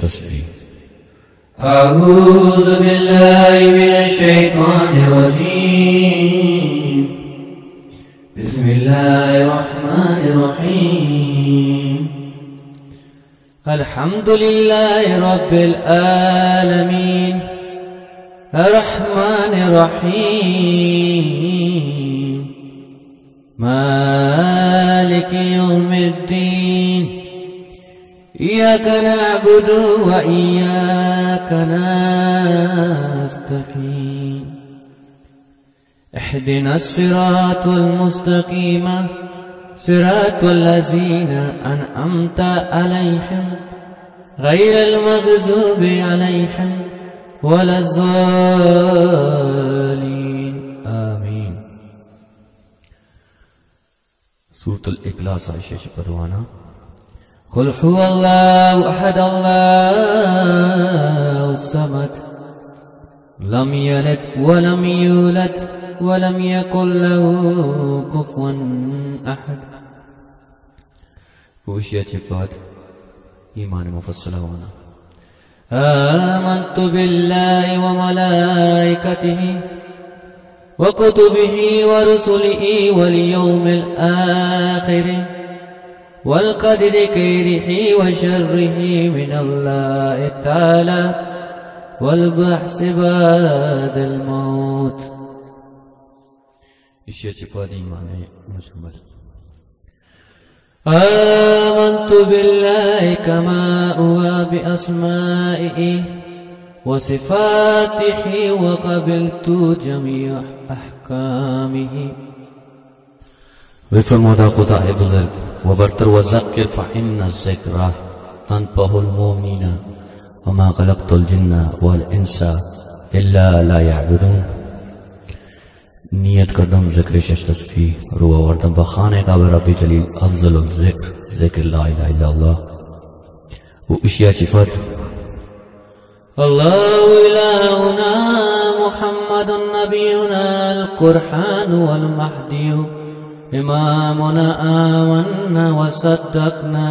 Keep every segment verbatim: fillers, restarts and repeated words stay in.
تسبيح. أعوذ بالله من الشيطان الرجيم. بسم الله الرحمن الرحيم. الحمد لله رب العالمين الرحمن الرحيم مالك يوم الدين. إياك نعبد وإياك نستعين. اهدنا الصراط المستقيم صراط الذين أنعمت عليهم غير المغضوب عليهم ولا الضالين آمين. سورة الإخلاص عائشة شفروانا. قل هو الله أحد الله الصمد لم يلد ولم يولد ولم يكن له كفوا أحد. وشيا صفات إيمان مفصلة وانا. آمنت بالله وملائكته وكتبه ورسله واليوم الآخر والقدر خيره وشره من الله تعالى والبحث بعد الموت. إشياء صفات إيمان مجمل. آمنت بالله كما هو بأسمائه وصفاته وقبلت جميع أحكامه. وفرمودا خدا بزرگ وبرتر وذكر فإن الذكر تنفع المؤمنين وما خلقت الجن والإنس إلا لا يعبدون. نیت کردم ذکر شش تسبیح رو آوردم با خانه کعبه رب جلیل افضل الذکر ذکر لا اله الا الله. و اشیاء صفات الله إلهنا محمد نبينا القرآن والمهدي إمامنا آمنا وصدقنا.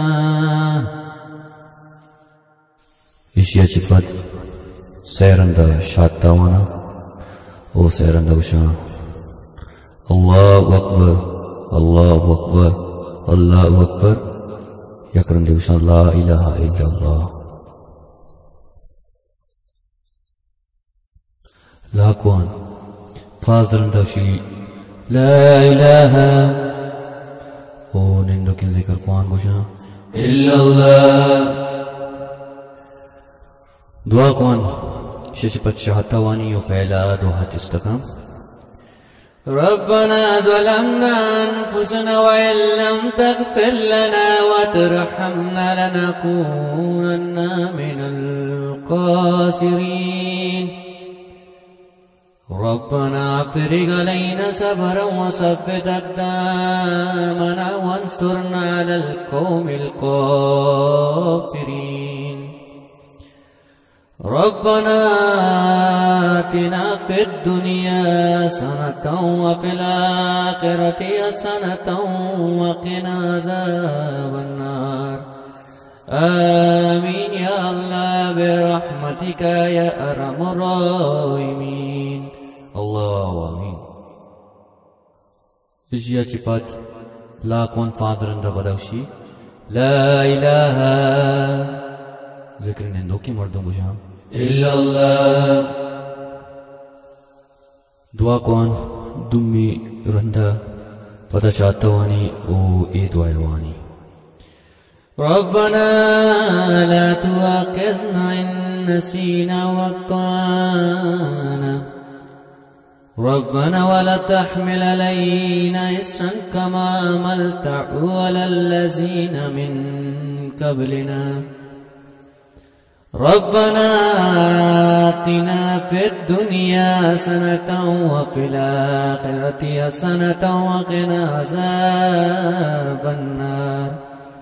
اشیاء صفات سیرنده شادتوانا و سیرنده وشان. الله أكبر الله أكبر الله أكبر يكرم ديوشان لا إله إلا الله. لا كوان فاضل دوشي لا إله او نندو كن ذكر كوان گوشان إلا الله. دعا كوان ششپت شهتواني وفعلا دوحة استقام. ربنا ظلمنا أنفسنا وإن لم تغفر لنا وترحمنا لنكونن من الخاسرين. ربنا أفرغ علينا صبرا وثبت أقدامنا وانصرنا على القوم الكافرين. ربنا آتنا في الدنيا حسنة وفي الآخرة حسنة وقنا عذاب النار. آمين يا الله برحمتك يا أرحم الراحمين. الله آمين. إجيا صفات لا كون فادرن رغدوشي لا إله ذكر نندوكي مردم بجام إلا الله. دعا كون دمي رندا پتا شاتواني او اي دعاواني. ربنا لا تؤاخذنا إن نسينا وأخطأنا. ربنا ولا تحمل علينا إصرا كما حملته على الذين من قبلنا. ربنا آتنا في الدنيا حسنة وفي الآخرة حسنة وقنا عذاب النار.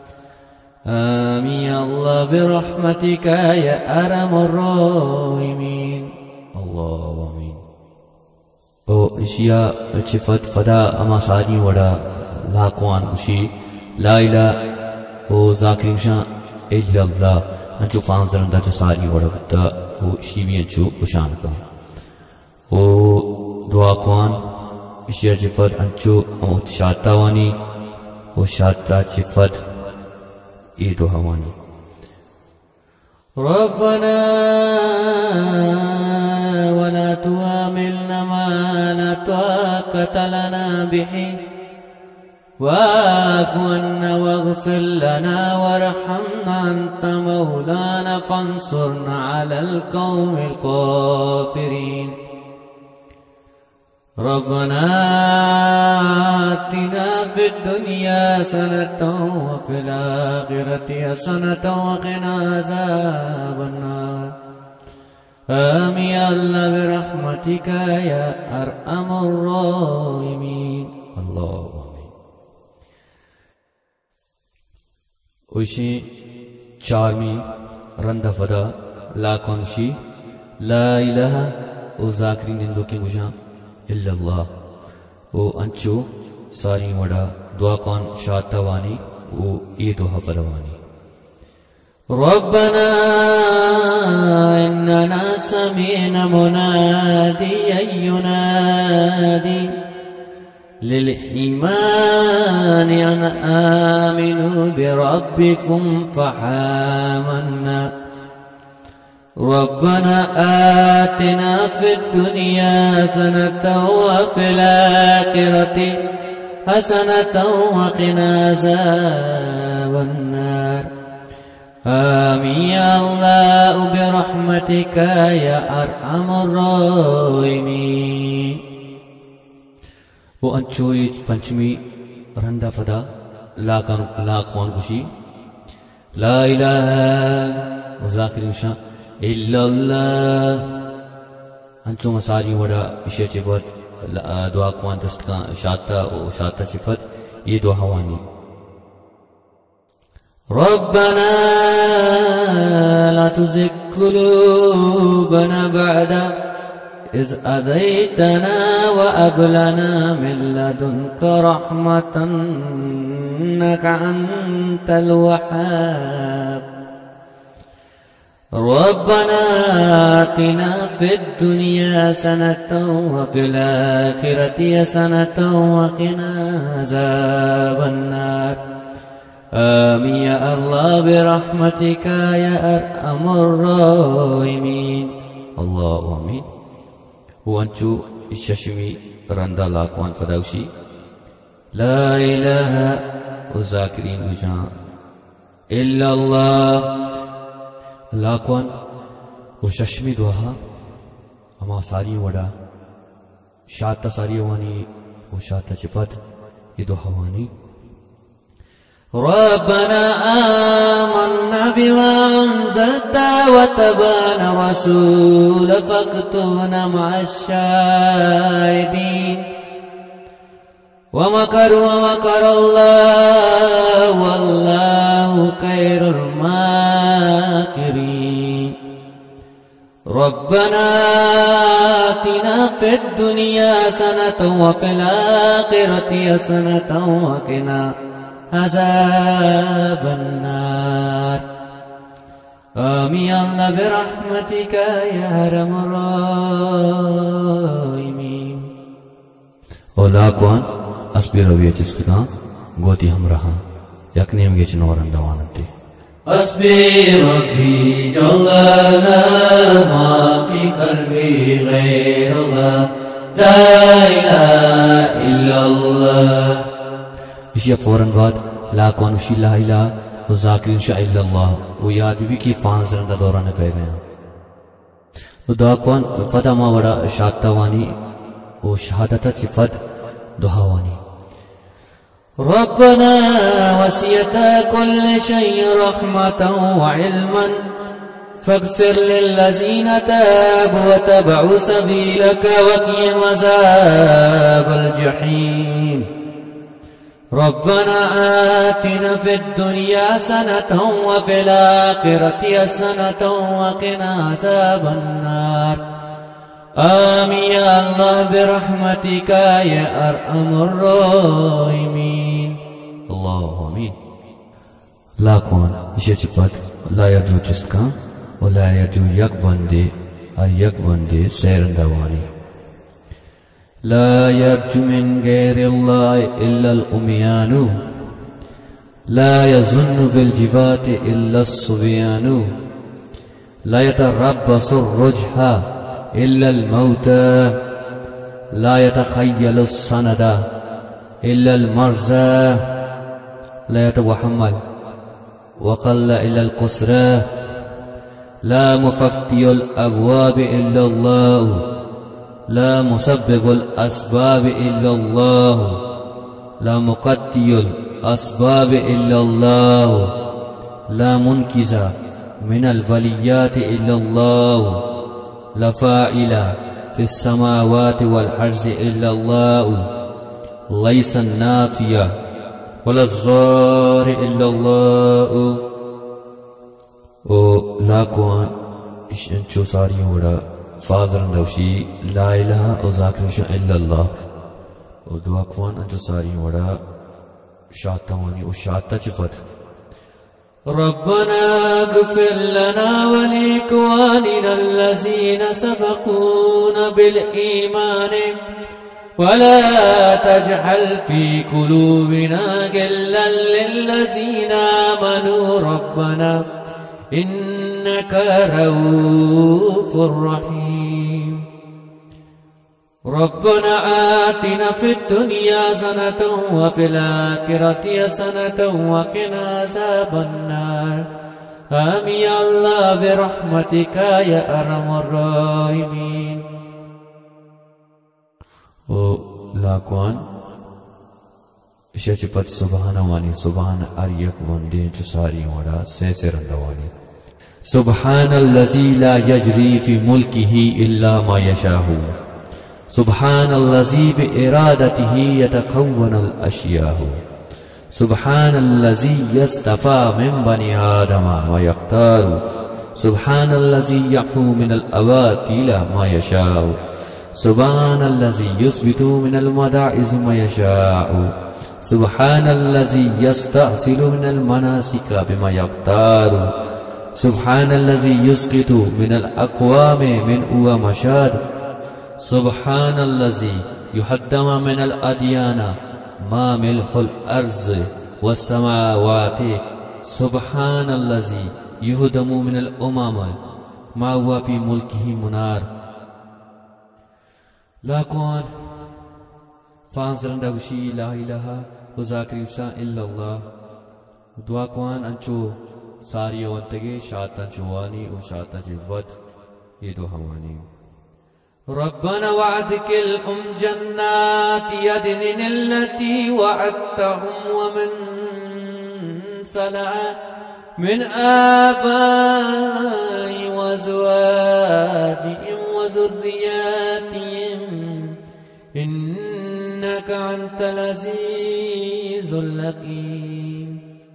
آمين يا الله برحمتك يا أرحم الراحمين. الله آمين. او اشياء صفات فدا اما ساني ودا لاكوان وشي لا إله او ذاكرين شان إلا الله अंचु फांजरन दा सारी वड़वत वो शिवी अंचु उशान का वो दुआ कौन इशिया जिफत अंचु अमुत शाता वानी वो शाता जिफत ये दुआ वानी रब्बना वला तुआमिलना मा ला ताक़त लना बिही वाफ़ु अन्ना वग़फ़िर लना वरहमना अन्त मौलाना फ़ंसुरना अलल क़ौमिल काफ़िरीन रब्बना आतिना फ़िद दुनिया हसनतन व फ़िल आख़िरति हसनतन व क़िना अज़ाबन नार आमीन या अल्लाह बिरहमतिका या अरहमर राहिमीन। अल्लाह उशी चारमी रंदा फदा ला कौनशी ला इलाहा ओ जाकरी निंदो के मुझा इल्लल्लाह ओ अंचो सारी वड़ा दुआ कौन शातवानी ओ ये दुआ फलवानी रब्बना इन्नना समीना मुनादियन युनादी लिल-ईमान अन आमिनु बिरब्बिकुम फआमन्ना रब्बना आतिना फिद दुनिया हसनतन व फिल आखिरति हसनतन व क़िना अज़ाबन नार आमीन या अल्लाह बिरहमतिका या अरहमर राहिमीन। वो अंचो पंचमी रंदा फदा ला कान ला कौन खुशी ला इलाहा जाकिर शा इल्लल्लाह अंचो मसारी वड़ा इशे चिफत दुआ कौन दस्त का शाता ओ शाता चिफत ये दुआ हवानी रब्बना ला तुज़िग़ क़ुलूबना बअदा इज़ हदैतना व हब लना मिन लदुनका रहमतन इन्नका अंतल वहाब रब्बना आतिना फिद दुनिया हसनतन व फिल आखिरति हसनतन व क़िना अज़ाबन नार आमीन या अल्लाह बिरहमतिका या अरहमर राहिमीन। अल्लाह आमीन। वो अंचु शशमी रंदा ला कौन फदाउशी ला इलाहा ओ जाकिरीन गुशा इल्लल्लाह ला कौन वो शशमी दुआ अमा सारी वड़ा शाता सारी वानी वो शाता चिपत ये दुआ वानी रब्बना आमन्ना बिमा अंज़लता वत्तबअना रसूल फक्तुबना मअश-शाहिदीन वमकरू वमकरल्लाहु वल्लाहु खैरुल माकिरीन रब्बना आतिना फिद दुनिया हसनतन व फिल आखिरति हसनतन व क़िना अज़ाबन नार आमीन अल्लाह बिरहमतिका या अरहमर राहिमीन। ओला कौन अस्बी रविया जिसका गोती हम रहा यकने हम ये चनौरन दवानते अस्बी रब्बी जल्ला मा फी क़ल्बी गैरुल्लाह ला इलाहा इल्लल्लाह। इसी फौरन बाद ला कौन उशी ला इलाहा वो जाकिरीन शा इल्लल्लाह वो याद भी की पांच रंदा दौरान कह गया वो दुआ कौन फता मा वड़ा शाता वानी वो शहादत सिफत दुआ वानी रब्बना वसियता कुल्ल शैइन रहमतन व इल्मन फग़फ़िर लिल्लज़ीना ताबू व तबअू सबीलका वक़िहिम अज़ाबल जहीम रब्बना आतिना फिद दुनिया हसनतन व फिल आखिरति हसनतन व क़िना अज़ाबन नार आमीन या अल्लाह बिरहमतिका या अरहमर राहिमीन। अल्लाह आमीन। ला कौन इशे चिपत ला यरजू चिस्का व ला यरजू यक बंदे और यक बंदे सैरंदवानी ला यरजू मिन गैरिल्लाह इल्लल उमियानु ला यज़ुन्नु बिल जिवाति इल्ला सुबियानु ला यतरब्बसु रुजहा इल्लल मौता ला यतखय्यलु सनदा इल्लल मर्जा ला यतवहम्मल वक़ल्ल इल्लल कुस्रा ला मुफ़त्तियुल अब्वाब इल्लल्लाह ला मुसब्बिबुल अस्बाब इल्लल्लाह ला मुक़त्तियुल अस्बाब इल्लल्लाह ला मुनकिज़ा मिनल वलियाति इल्लल्लाह ला फ़ाइला फिस समावाति वल अर्ज़ि इल्लल्लाह लैसा नाफ़िया वला ज़ारि इल्लल्लाह ओ लाकुआन इशंचो सारी वड़ा फादर नवशी ला इलाहा ओ ज़ाकिरुशा इल्लल्लाह ओ दुआकुआन अंचो सारी वड़ा शातावानी ओ शाता चिफत रब्बना अग़फ़िर लना व लिइख़वानिना अल्लज़ीना सबक़ूना बिल ईमान वला तजअल फी क़ुलूबिना गिल्लन लिल्लज़ीना आमनू रब्बना इन्नका रऊफ़ुर रहीम रब्बना आतिना फिद दुनिया हसनतन व फिल आखिरति हसनतन व क़िना अज़ाबन नार आमीन या अल्लाह बिरहमतिका या अरहमर राहिमीन ओ लाकुआन इशचिपत सुबहानवानी सुबहान अरियक वंदे सारी वड़ा से रंदवानी सुबहानल्लज़ी ला यजरी फी मुल्किही इल्ला मा यशाहु सुबहानल्लज़ी बिइरादतिही यतकव्वनुल अशियाहु सुबहानल्लज़ी यस्तफ़ा मिन बनी आदम व यख्तारु सुबहानल्लज़ी यहू मिनल अवातिला मा यशाउ सुबहानल्लज़ी युस्बितु मिनल मदाइज़ मा यशाउ सुबहानल्लज़ी यस्तअसिलु मिनल मनासिका बिमा यख्तारु सुबहानल्लज़ी युस्कितु मिनल अक़वामि मिन उवा मशाद सुबहानल्लज़ी युहद्दम मिनल अदियाना मा मिल्हुल अर्ज़ वस्समावाति सुबहानल्लज़ी युहदमु मिनल उमम मा हुवा फी मुल्किही मुनार लाकुआन फाज़रंदवशी ला इलाहा व ज़ाकिरुशा इल्लल्लाह दुआकुआन अंचो सारी वंतगे शाता जुवानी व शाता जिवत ये दो हवानी रब्बना वअदखिल उम जन्नाति अदनिन अल्लती वअदतहुम व मन सलअ मिन आबाई व ज़वाजिहिम व ज़ुर्रिय्यातिहिम इन्नका अंतल अज़ीज़ुल हकीम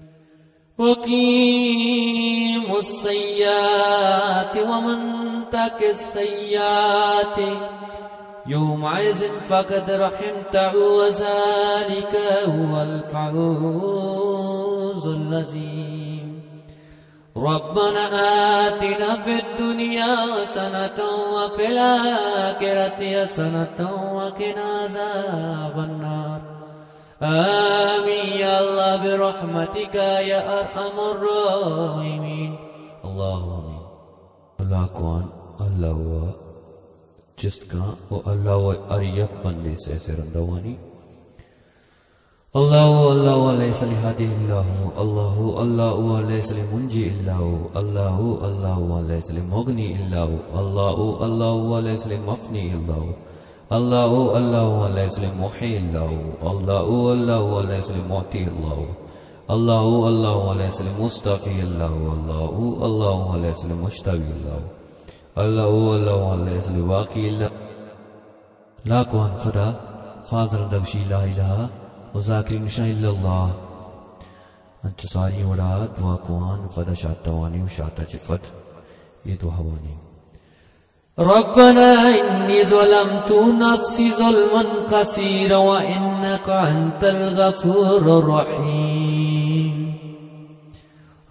वक़ीमुस सय्याति वमन तक़िस सय्याति यौमइज़िन फ़क़द रहिमतहु व ज़ालिका हुवल फ़ौज़ुल अज़ीम रब्बना आतिना फ़िद दुनिया हसनतन व फ़िल आखिरति हसनतन व क़िना अज़ाबन नार आमीन या अल्लाह बिरहमतिका या अरहमर राहिमीन अल्लाहु आमीन अल्लाह कौन अल्लाह हुआ जिसका वो अल्लाह व अरियक बंदे से रंदवानी अल्लाहु अल्लाहु अलैहि लिहादी इल्लाहु अल्लाहु अल्लाहु अलैहि मुंजी इल्लाहु अल्लाहु अल्लाहु अलैहि मुगनी इल्लाहु अल्लाहु अल्लाहु अलैहि मफनी इल्लाहु अल्लाहु अल्लाहु अलैहि मुही इल्लाहु अल्लाहु अल्लाहु अलैहि मुती इल्लाहु अल्लाहु अल्लाहु अलैहि मुस्तफी इल्लाहु अल्लाहु अल्लाहु अलैहि मुश्तबी इल्लाहु अल्लाहु अल्लाहु अलैहि वाकी इल्लाहु ला कौन खुदा फाज़र दवशी ला इलाहा व ज़ाकिरुशा इल्लल्लाह अंच सारी वड़ा दुआ कुआन फदा शातावानी व शाता चिफत ये दो हवानी रब्बना इन्नी ज़लमतु नफ्सी ज़ुल्मन कसीरा व इन्नका अंतल गफूरुर रहीम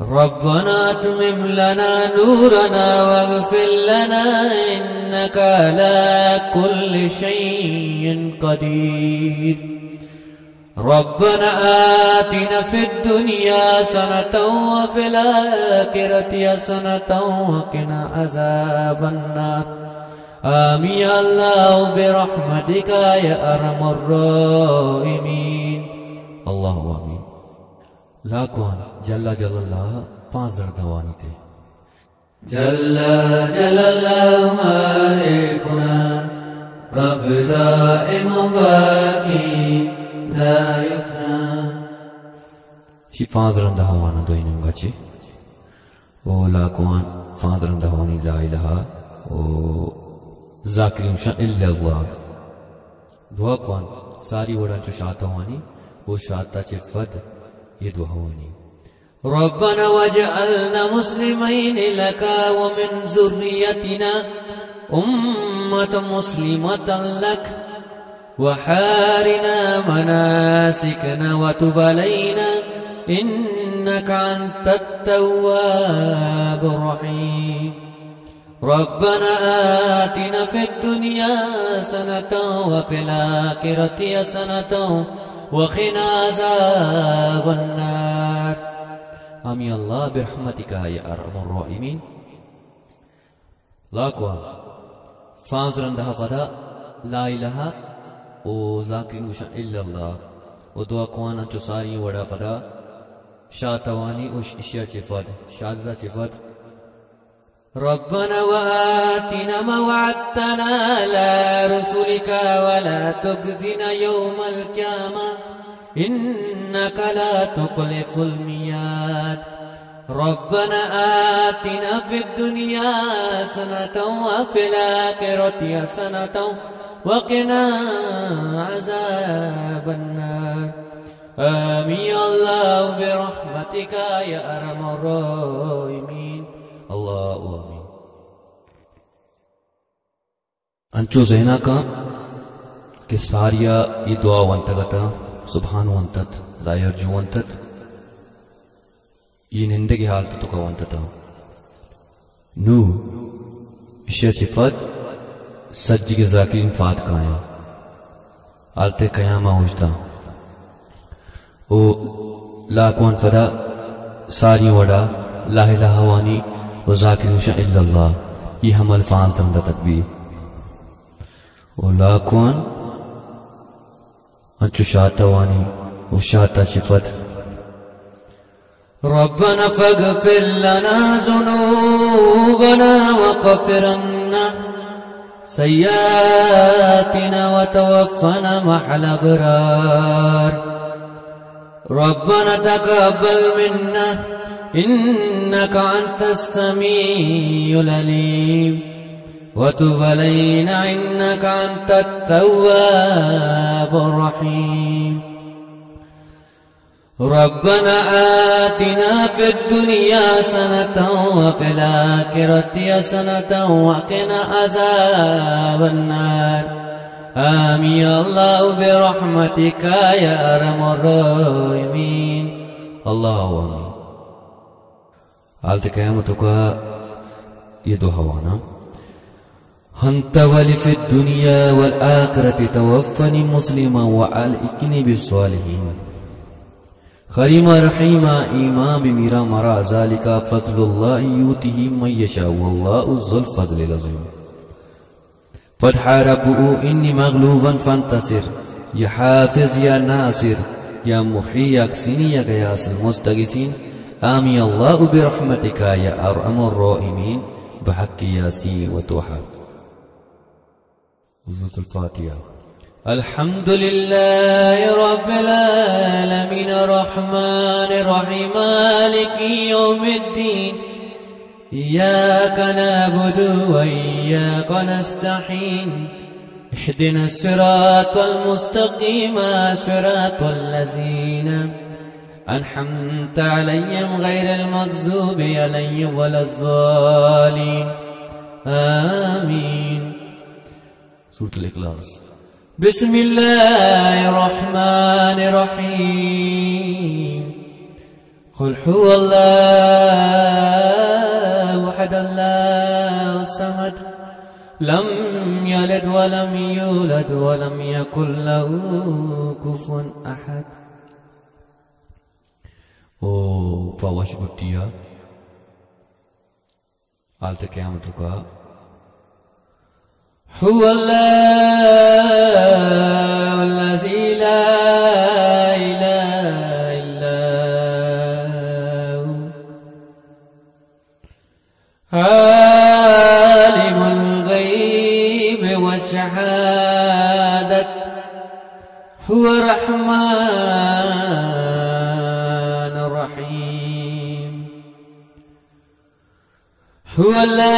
रब्बना तुमिम लना नूरना वगफिर लना इन्नका अला कुल्लि शैइन कदीर। रब्बना आतिना फिद दुनिया हसनतन व फिल आखिरति हसनतन व क़िना अज़ाबन नार। आमीन या अल्लाह बिरहमतिका या अरहमर राहिमीन। अल्लाहु आमीन। लाकुआन जल्ला जल्लाह पांच जरदवानी थे। जल्ला जल्लाह मालिकुना रब दाइम बाकी ला युफना। शी पांच जरदवाना दोइनम गचे ओ लाकुआन पांच जरदवानी ला इलाहा ओ जाकिरिन शा इल्ला अल्लाह। दुआ कौन सारी वड़ा जो शातवानी वो शाता चे फद ये दुआवानी। रब्बना वजअलना मुस्लिमैन लका व मिन ज़ुर्रियतिना उम्मतन मुस्लिमतन लक व हारिना मनासिकना व तुब अलैना इन्नका अंतत तव्वाबुर रहीम। रब्बना आतिना फिद दुनिया हसनतन व फिल आखिरति हसनतन व क़िना अज़ाबन नार। आमीन अल्लाह बिरहमतिका या अरहमर राहिमीन। लाकुआ फाज़रंदा फदा ला इलाहा ओ ज़ाकिरिन इल्लल्लाह ओ दुआ कुआना जो सारी वड़ा फदा शातवानी उश इशिया चिफद शादा चिफद। रब्बना व आतिना मा वअदतना अला रुसुलिका व ला तुख़ज़िना यौमल क़ियामा इन्नका ला तुख़लिफ़ुल मियाद। रब्बना आतिना फिद दुनिया हसनतन व फिल आखिरति हसनतन व क़िना अज़ाबन नार। आमीन या अल्लाह बिरहमतिका या अरहमर राहिमीन। अल्लाहु आमीन। अंचो ज़हना का कि सारिया ये दुआ वंतगता सुभान वंतत ला यरजू वंतत ये निंदे की हालत तो का वंतता नू इश्या चिफत सज्जी के ज़ाकिरिन फात काया आलते कयामा होता ओ लाकुआन फदा सारी वड़ा ला इलाहा वानी व ज़ाकिरिन शा इल्लल्लाह ये हम अल्फाज दंदा तकबीर ओ लाकुआन अंचु शातवानी व शाता शिफत। रब्बना फ़ग़फ़िर लना ज़ुनूबना व कफ़िर अन्ना सय्यातिना व तवफ़्फ़ना मअल अबरार। रब्बना तक़ब्बल मिन्ना इन्नका अंतस समीउल अलीम व तुब अलैना इन्नका अंतत तव्वाबुर रहीम। रब्बना आतिना फिद दुनिया हसनतन व फिल आखिरति हसनतन व क़िना अज़ाबन नार। आमीन या अल्लाह बिरहमतिका या अरहमर राहिमीन। अल्लाहु आमीन। हालत क़यामत का ये दुआवाना हंत वली फिद दुनिया वल आखिरति तवफ़्फ़नी मुस्लिमा व अलहिक़नी बिस्सालिहीन। करीमा रहीमा ईमान बिमीरा मरा ज़ालिका फ़ज़्लुल्लाहि यूतिही मन यशा वल्लाहु ज़ुल फ़ज़्लिल अज़ीम। फ़तहरबू इन्नी मग़लूबन फ़ंतसिर या हाफ़िज़ या नासिर या मुही या अक्सिनी या ग़यासिल मुस्तग़ीसीन। आमीन अल्लाह बिरहमतिका या अरहमर राहिमीन बहक़्क़ि यासीन व तोहा। सूरतुल फ़ातिहा। अल्हम्दुलिल्लाहि रब्बिल आलमीन अर्रहमानिर रहीम मालिकि यौमिद्दीन इय्याका नअबुदु व इय्याका नस्तईन इहदिनस सिरातल मुस्तक़ीम सिरातल लज़ीना अनअमता अलैहिम गैरिल मग़ज़ूबि अलैहिम वलज़्ज़ालिन। आमीन। सूरतुल इख़लास। बिस्मिल्लाहिर्रहमानिर्रहीम। قل هو الله أحد الله الصمد لم يلد ولم يولد ولم يكن له كفوا أحد. Oh, Pawash Bhuttiya, Alta Qiyamatuka. هو الله الذي لا إله إلا هو عالم الغيب والشهادة هو الرحمن الرحيم. هو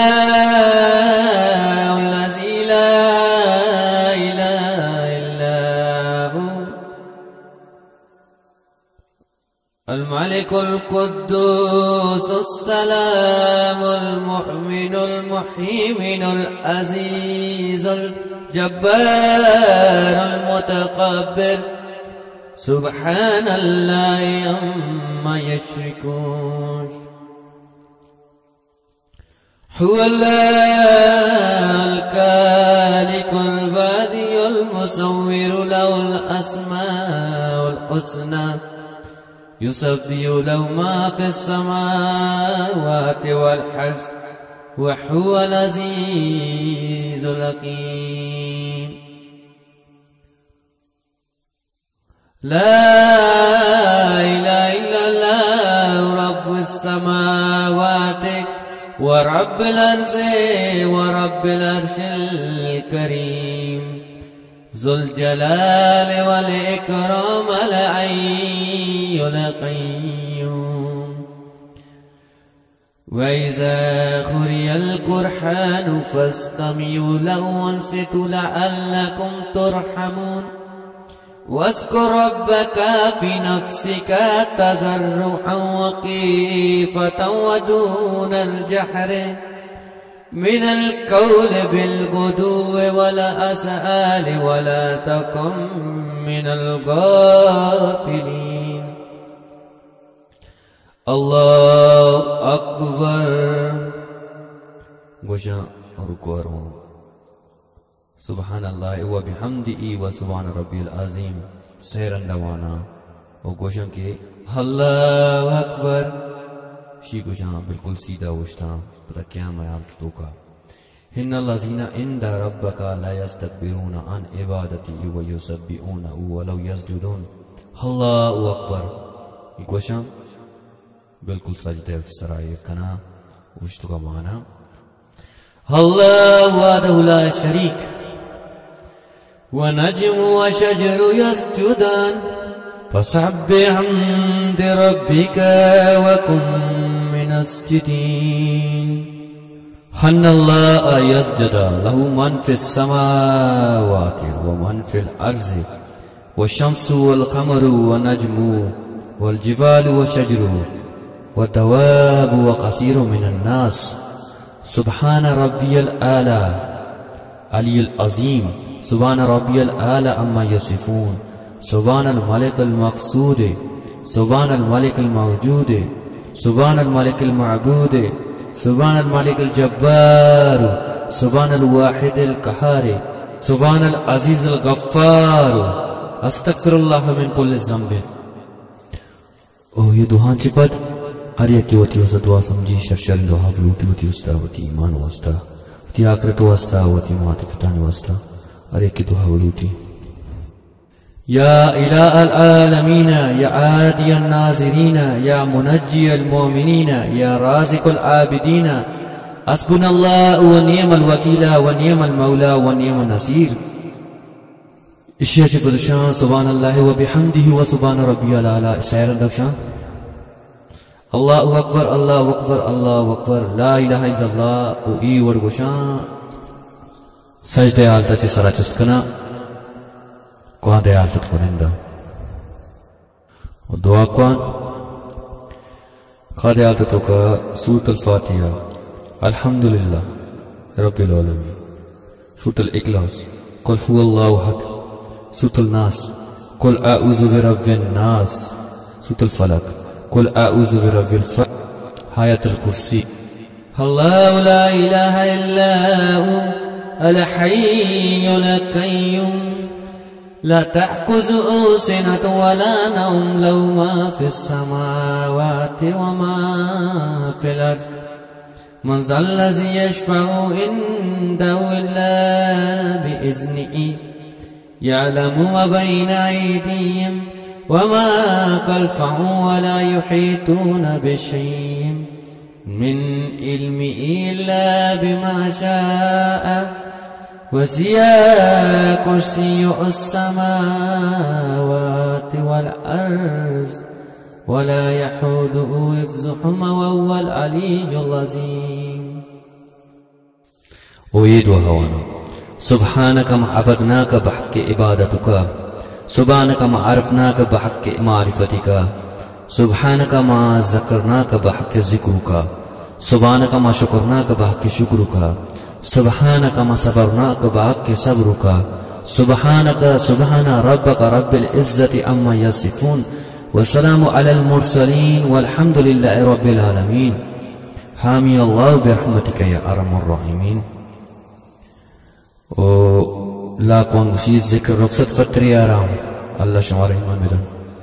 الله الذي لا إله إلا هو الملك القدوس السلام المؤمن المحيمن العزيز الجبار المتكبر سبحان الله عما يشركون. هو الله الخالق البارئ المصور له الأسماء الحسنى يسبح له ما في السماوات والأرض وهو العزيز الحكيم. لا إله إلا الله رب السماوات ورب الأرض ورب العرش الكريم ذو الجلال والإكرام الحي القيوم. وإذا قرئ القرآن فاستمعوا له وانصتوا لعلكم ترحمون. واذكر ربك في نفسك تضرعا وخيفة ودون الجهر من القول بالغدو والآصال ولا تكن من الغافلين. الله أكبر. गोशा रुको और सुबहान अल्लाह व बिहम्दिही व सुबहान रब्बिल अज़ीम सहरन दवाना और गोशा के अल्लाहु अकबर शी गोशा बिल्कुल सीधा उठता पता क्या मैं आप तो का हिन्नल लज़ीना इंदा रब्बका ला यस्तकबिरूना अन इबादतिही व युसब्बिहूनहु व लौ यसजुदून। अल्लाहु अकबर गोशा बिल्कुल सजदे सराय कना उश्तो का माना अल्लाह वहदहु ला शरीक व नज्मु व शजरु यसजुदान फसब्बिह बिहम्दि रब्बिका व कुन मिनस साजिदीन। हन्नल्लाह यसजुदा लहु मन फिस समावाति व मन फिल अर्ज़ि व शम्सु वल क़मरु व नज्मु वल जिबालु व शजरु व दवाबु व कसीरु मिनन नास। सुबहान रब्बियल आला अलियल अज़ीम सुबहान रब्बियल आला अम्मा यसिफून। सुबहान अल मलिक अल मक़सूद सुबहान अल मलिक अल मौजूद सुबहान अल मलिक अल मअबूद सुबहान अल मलिक अल जब्बार सुबहान अल वाहिद अल क़हार सुबहान अल अज़ीज़ अल गफ़्फ़ार अस्तग़फिरुल्लाह मिन कुल्लि ज़ंब। ओ ये दुआ चिपत अरे की होती है दुआ समझी शर्शल दुआ बलूटी होती उस्ता होती ईमान वास्ता होती आखिरत वास्ता होती माते पिताने वास्ता अरे की दुआ बलूटी या इला अल आलमीन या आदि अन नाज़िरीन या मुनज्जी अल मोमिनीन या राज़िक़ अल आबिदीन हस्बुनल्लाहु व निअमल वकील व निअमल मौला व निअमन नसीर। इशिया चे बदशां सुभानअल्लाह व बिहम्दिही व सुभान रब्बियल आला सैर दक्षा अल्लाहु अकबर अल्लाहु अकबर अल्लाहु अकबर ला इलाहा इल्लल्लाह ओ ई वर गोशा सजदे हालत चे सरा चस्कना को दे हालत कोनिंदा और दुआ कौन खादे हालत तो का सूरत अल फातिहा अल्हम्दुलिल्लाह रब्बिल आलमीन सूरत अल इखलास कुल हुवल्लाहु अहद सूरत अल नास कुल अऊज़ु बिरब्बिन नास सूरत अल फलक कुल आऊज़ु बिरब्बिल फल्क, आयतुल कुर्सी। अल्लाहु ला इलाहा इल्ला हु अल हय्युल क़य्यूम ला तअख़ुज़ुहु सिनतुन वला नौम लहु मा फ़िस समावाति व मा फ़िल अर्ज़ मन ज़ल्लज़ी यशफ़अु इंदहु इल्ला बिइज़्निही यअलमु मा बैना अयदीहिम व मा ख़ल्फ़हुम व ला युहीतूना बिशैइन मिन इल्मिही इल्ला बिमा शाअ वसिअ कुर्सियुहु अस्समावाति वल अर्ज़ वला यहूदुहु हिफ़्ज़ुहुमा व हुवल अलिय्युल अज़ीम। ओ ये दुआ वानो, सुब्हानक मा अबदनाक बहक़्क़ि इबादतुका, सुब्हानक मा अरफ़नाक बहक़्क़ि मारिफ़तिका, सुब्हानक मा ज़करनाक बहक़्क़ि ज़िक्रुका, सुब्हानक मा शुकरनाक बहक़्क़ि शुक्रुका, सुब्हानक मा सबरनाक बहक़्क़ि सब्रुका, सुब्हानक सुब्हान रब्बक रब्बिल इज़्ज़ति अम्मा यसिफ़ून व सलामु अलल मुरसलीन वल्हम्दुलिल्लाहि रब्बिल आलमीन। हामी अल्लाह बिरहमतिका या अरहमर राहिमीन। ओ लाखों गुशी जिक्र रुखसत फत्री आराम अल्लाह शुमारे ईमान बिदन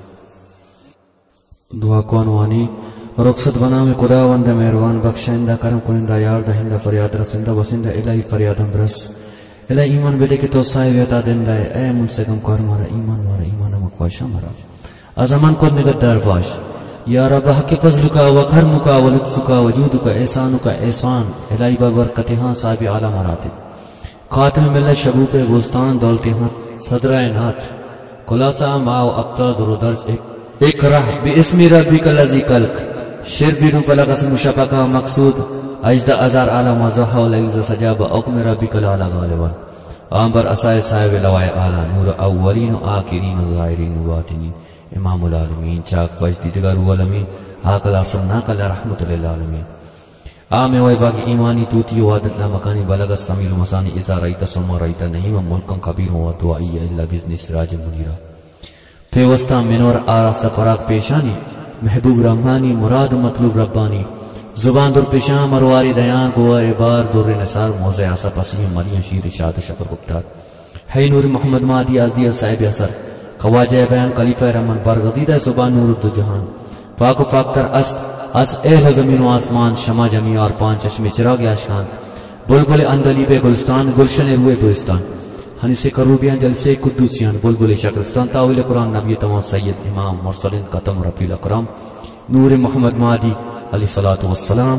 दुआ कौन वानी रुखसत बना में खुदावंद मेहरबान बख्शाइंदा करम कुनिंदा यार दहिंदा फरियाद रसिंदा वसिंदा इलाही फरियादम रस इलाही ईमान बेटे के तो साहिब अता देंदा है ए मुझसे कम कर मारा ईमान मारा ईमान हम ख्वाहिशा मारा अज़मान को निगद्दार बाश या रब हक़ फज़ल का व करम का व लुत्फ़ का वजूद का एहसान का एहसान इलाही बबरकत हां साहिब आला मरातिब खातिम मिल्लत शगूफ़ गुस्तान दौलत हां सदरा नाथ खुलासा माओ अब्ता दुरुदर्ज एक इक़रा बिइस्मि रब्बिकल लज़ी खलक़ शिर बिरु बलगस मुशफ़ा का मकसूद अजदा अज़ार आलम वज़हा वलइज़ सजाब औक़म रब्बिकल आला गालिबन आंबर असाए साहिब लवाए आला नूर अव्वलीन आखिरीन ज़ाहिरीन बातिनीन इमामुल आलमीन चाक फजदी दिगर वलमीन आकला सुन्नाकल रहमतुल लिल आलमीन आमे वैबागी ईमानी तूती वादत ला मकानी बलगत समील मसानी इज़ा रईता सुम्मा रईता नहीम मुल्कन कबीर व दुआई इल्ला बिज़्नि सिराज मुनीरा पेवस्ता मिनवर आरास्ता पराग पेशानी महबूब रहमानी मुराद मतलूब रब्बानी जुबान दुर पेशान मरवारी दयान गोआ बार दुर निसार मौज़े आसा पसीम मलिया शीर शाद शकर गुप्तार है नूर मोहम्मद मादी आज़दी साहिब असर ख्वाजा बयान खलीफा रहमान बरगदीदा जुबान नूर दो जहान पाक पाकतर अस अस एहल ज़मीन आसमान शमा जमी और पांच चश्मे चिराग आशकान बुलबुल अंदलीबे गुलस्तान गुलशन रुए गुलिस्तान हनीसे करूबियान जलसे कुद्दूसियान बुलबुल शक्रिस्तान तावील कुरान नबी तमाम सैयद इमाम मुरसलीन कतम रफील अकरम नूर मोहम्मद मादी अलैहिस्सलातु वस्सलाम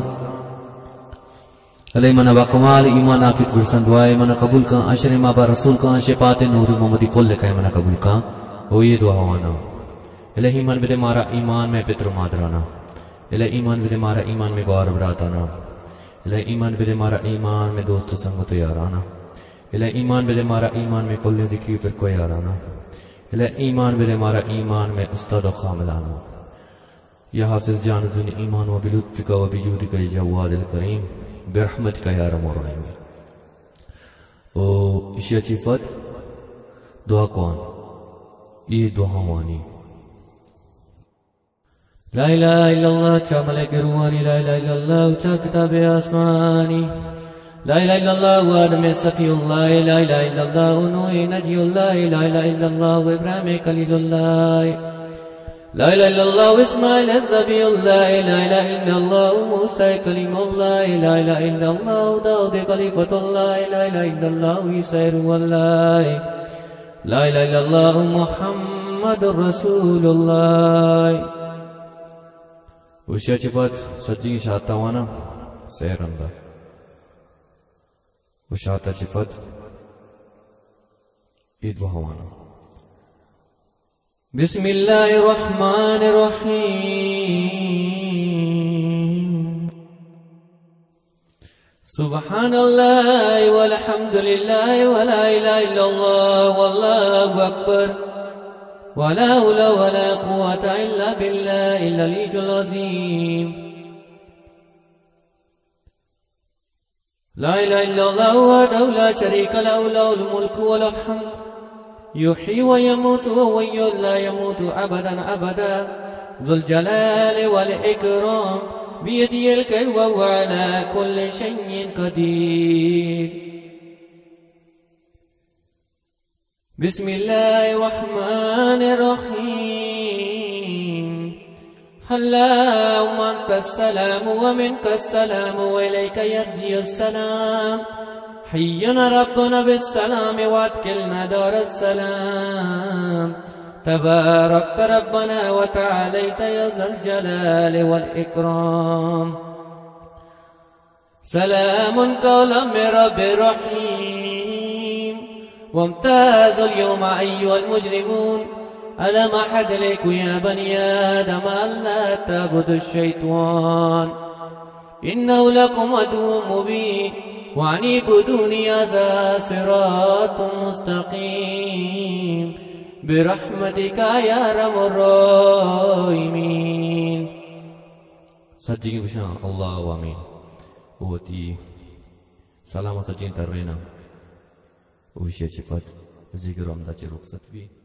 अलैहि मन वकमाल ईमान आफित गुलशन दुआए मन कबूल का अशर माबा रसूल का शफात नूर मोहम्मदी कुल का मन कबूल का ओ ये दुआ वाना इलाही मन बिदे मारा ईमान में पितृ मादराना इलाही ईमान बिदे मारा ईमान में गौर बराताना इलाही ईमान बिदे मारा ईमान में दोस्त संगत याराना इलाही ईमान बिदे मारा ईमान में कुल दिखी फिर को याराना इलाही ईमान बिदे मारा ईमान में उस्ताद खामिलाना या हाफिज जान दुनी ईमान व बिलुत्फिका व बिजूदिका या जवादिल करीम बिरहमतिका या अरहमर राहिमीन। ओ इशी अच्छी फत दुआ कौन ये दुआ वानी ला इलाहा इल्लल्लाह चा मलक रूहानी ला इलाहा इल्लल्लाह चा किताब आसमानी ला इलाहा इल्लल्लाह व आदम सफीउल्लाह ला इलाहा इल्लल्लाह नूह नजीउल्लाह ला इलाहा इल्लल्लाह इब्राहीम खलीलुल्लाह ला इलाहा इल्लल्लाह इस्माइल ज़बीउल्लाह ला इलाहा इल्लल्लाह मूसा कलीमुल्लाह ला इलाहा इल्लल्लाह दाऊद खलीफतुल्लाह ला इलाहा इल्लल्लाह ईसा रूहुल्लाह ला इलाहा इल्लल्लाह मुहम्मदुर रसूलुल्लाह। उशिया चिपत सच्ची शाता वाना सैरंदा उशाता चिपत ईद बहवाना बिस्मिल्लाहिर रहमानिर रहीम सुब्हानल्लाहि वल्हम्दुलिल्लाहि वला इलाहा इल्लल्लाह वल्लाहु अकबर वला हौला वला कुव्वता इल्ला बिल्लाहिल अलिय्युल अज़ीम। ला इलाहा इल्लल्लाह वहदहु ला शरीका लहु लहुल मुल्कु व लहुल हम्द युहयी व यमूतु व हुवा ला यमूतु अबदन अबदा ذو الجلال والإكرام بيده الخير وهو على كل شيء قدير. بسم الله الرحمن الرحيم. اللهم أنت السلام ومنك السلام وإليك يرجع السلام. حينا ربنا بالسلام وادخلنا دار السلام. تباركت ربنا وتعاليت يا ذا الجلال والإكرام. سلام قولا من رب رحيم. وامتازوا اليوم أيها المجرمون. ألم أحد إليكم يا بني آدم ألا تعبدوا الشيطان إنه لكم عدو مبين وأن اعبدوني هذا صراط مستقيم برحمتك يا أرحم الراحمين. Sajjing bisha Allah wa amin. Uti salamat cinta rena. Usia cepat zikram da ceruk satwi.